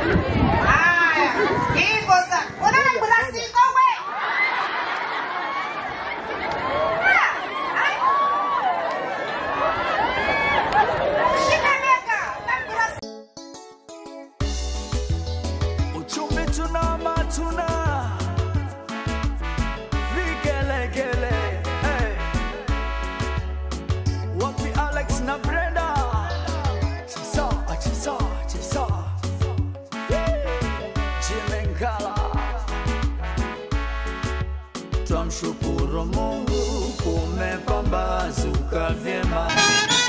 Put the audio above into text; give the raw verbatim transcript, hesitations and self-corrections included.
Haya, hivyo sasa. Unaona kuna siko wewe? Shika meka, kuna uchumi tuna matuna vigelegele. Hey. Wapi Alex na Brenda? Chisa, chisa, chisa. Ngala. Twamshukuru Mungu kumepambazuka vyema.